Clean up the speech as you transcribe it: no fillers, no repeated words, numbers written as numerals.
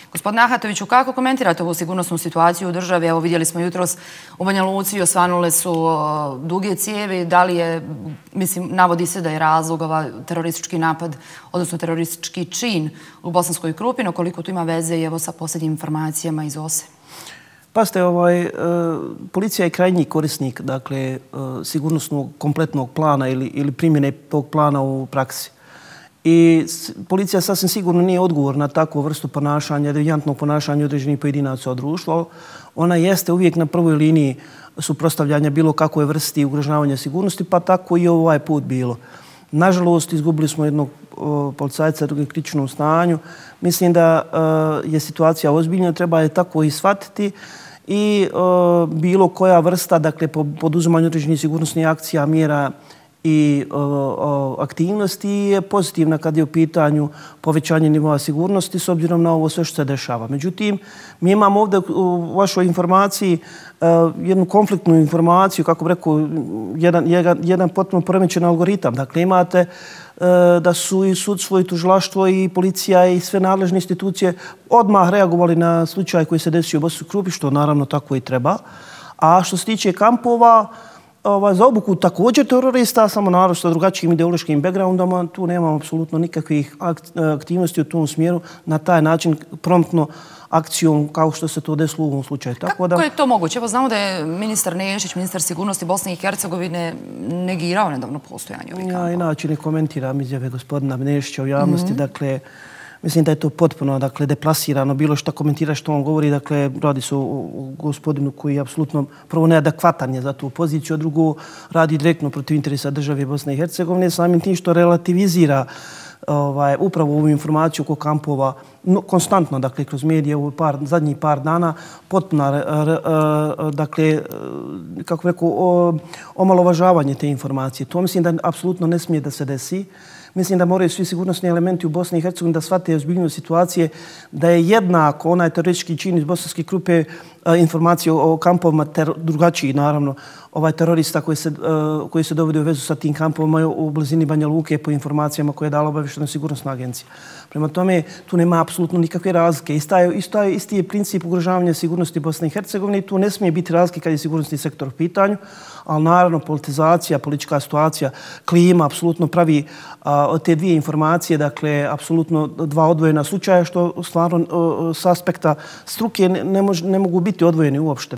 Gospodine Ahatoviću, kako komentirate ovu sigurnosnu situaciju u državi? Evo, vidjeli smo jutros u Banja Luci, osvanule su duge cijevi. Da li je, mislim, navodi se da je razlog teroristički napad, odnosno teroristički čin u Bosanskoj Krupi, no koliko tu ima veze i evo sa posljednjim informacijama iz OSE? Pazite, policija je krajnji korisnik, dakle, sigurnosnog kompletnog plana ili primjene tog plana u praksi. I policija sasvim sigurno nije odgovor na takvu vrstu ponašanja, devijantnog ponašanja određenih pojedinaca od društva. Ona jeste uvijek na prvoj liniji suprotstavljanja bilo kakve vrsti ugrožavanja sigurnosti, pa tako i ovaj put bilo. Nažalost, izgubili smo jednog policajca u kritičnom stanju. Mislim da je situacija ozbiljna, treba je tako i shvatiti i bilo koja vrsta, dakle, poduzimanja određenih sigurnosnih akcija, mjera i aktivnosti je pozitivna kad je u pitanju povećanje nivoa sigurnosti s obzirom na ovo sve što se dešava. Međutim, mi imamo ovdje u vašoj informaciji jednu konfliktnu informaciju, kako bih rekao, jedan potpuno poremećen algoritam. Dakle, imate da su i sudstvo i tužilaštvo i policija i sve nadležne institucije odmah reagovali na slučaj koji se desio u Bosanskoj Krupi, što naravno tako i treba. A što se tiče kampova, za obuku također terorista, samo naravno sa drugačijim ideološkim backgroundama, tu nemamo apsolutno nikakvih aktivnosti u tom smjeru. Na taj način promptno akcijom kao što se to desilo u ovom slučaju. Kako je to moguće? Evo, znamo da je ministar Nešić, ministar sigurnosti Bosne i Hercegovine, negirao nedavno postojanje ovih kampova. Ja inače ne komentiram izjave gospodina Nešića u javnosti. Dakle, mislim da je to potpuno deplasirano. Bilo što komentira što on govori. Dakle, radi se o gospodinu koji je apsolutno prvo neadekvatan je za tu poziciju, a drugo radi direktno protiv interesa države Bosne i Hercegovine, samim tim što relativizira upravo ovu informaciju oko kampova konstantno, dakle, kroz medije u zadnjih par dana, potpuno, dakle, kako rekao, omalovažavanje te informacije. To mislim da apsolutno ne smije da se desi. Mislim da moraju svi sigurnosni elementi u Bosni i Hercegovini da shvate ozbiljnost situacije, da je jednako onaj teroristički čin iz Bosanske Krupe informacije o kampovima drugačiji, naravno, terorista koji se dovodi u vezu sa tim kampovima u blizini Banja Luke po informacijama koje je dala obavještajna sigurnosna agencija. Prema tome, tu nema apsolutno nikakve razlike. Isti je princip ugrožavanja sigurnosti Bosne i Hercegovine i tu ne smije biti razlike kad je sigurnosni sektor u pitanju, ali naravno politizacija, politička situacija, klima apsolutno pravi od te dvije informacije, dakle, apsolutno dva odvojena slučaja što stvarno s aspekta struke ne mogu biti odvojeni uopšte.